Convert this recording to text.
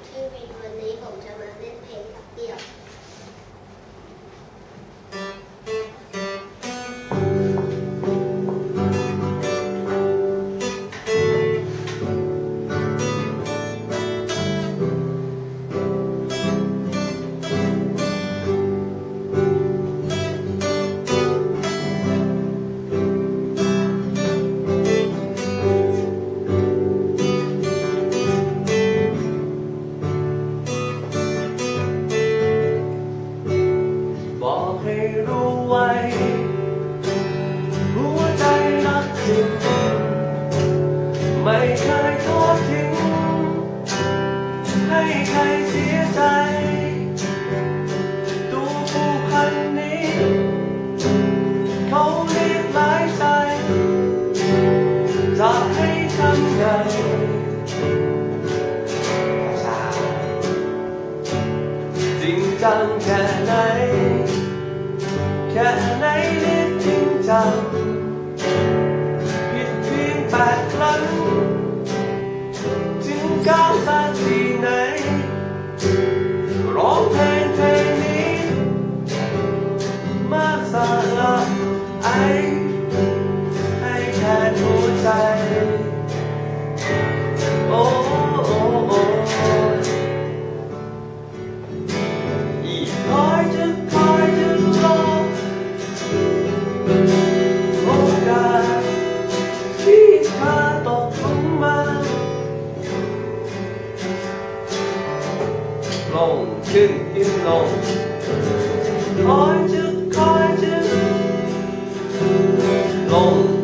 ชื่อวินวันนี้ผมจะมาเล่นเพลงเดี่ยวบอกให้รู้ไว้หัวใจรักจริงไม่เคยทอดทิ้งให้ใครเสียใจตัวผู้พันนี้เขาเรียกหลายใจจะให้ทำไงจริงจังแค่ไหนแค่ไหนนิดจริงจังผิดเพียง8 ครั้งจึงก้าวสักทีไหนร้องเพลงนี้มาสละให้แทนหัวใจโอ้คอยจะรอโอกาสที่เธอตกลงมาลงขึ้นลงคอยจะลง